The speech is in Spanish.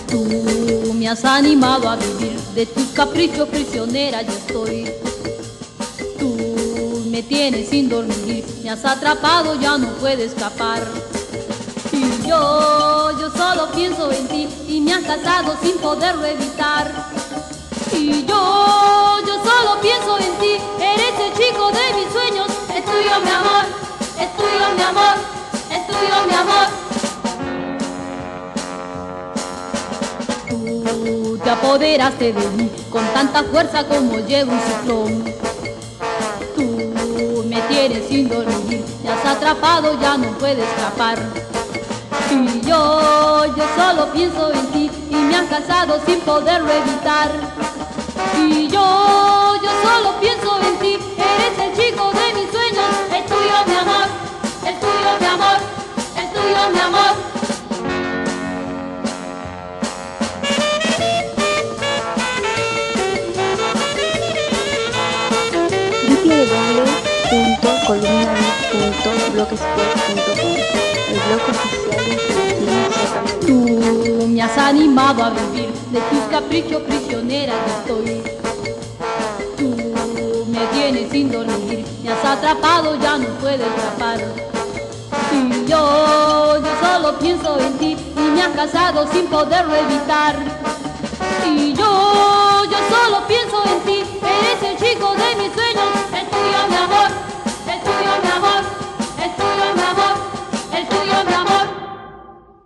Tú me has animado a vivir, de tus caprichos prisionera yo estoy. Tú me tienes sin dormir, me has atrapado, ya no puedo escapar. Y yo solo pienso en ti y me has casado sin poderlo evitar. Y yo solo pienso en ti, eres el chico de mis sueños. Es tuyo mi amor, es tuyo mi amor, es tuyo mi amor. Tú te apoderaste de mí con tanta fuerza como lleva un ciclón. Tú me tienes sin dormir, me has atrapado, ya no puedo escapar. Y yo solo pienso en ti y me has casado sin poderlo evitar. Y yo solo pienso en ti, eres el chico de mis sueños. Es tuyo mi amor, es tuyo mi amor, es tuyo mi amor. www.columnabit.blogspot.com, el blog oficial de Cristina J. Tú me has animado a vivir, de tus caprichos prisionera yo estoy. Tú me tienes sin dormir, me has atrapado, ya no puedo escapar. Y yo solo pienso en ti y me has casado sin poderlo evitar. Y yo solo pienso en ti, eres el chico de mis sueños. Es tuyo mi amor, es tuyo mi amor, es tuyo mi amor, es tuyo mi amor.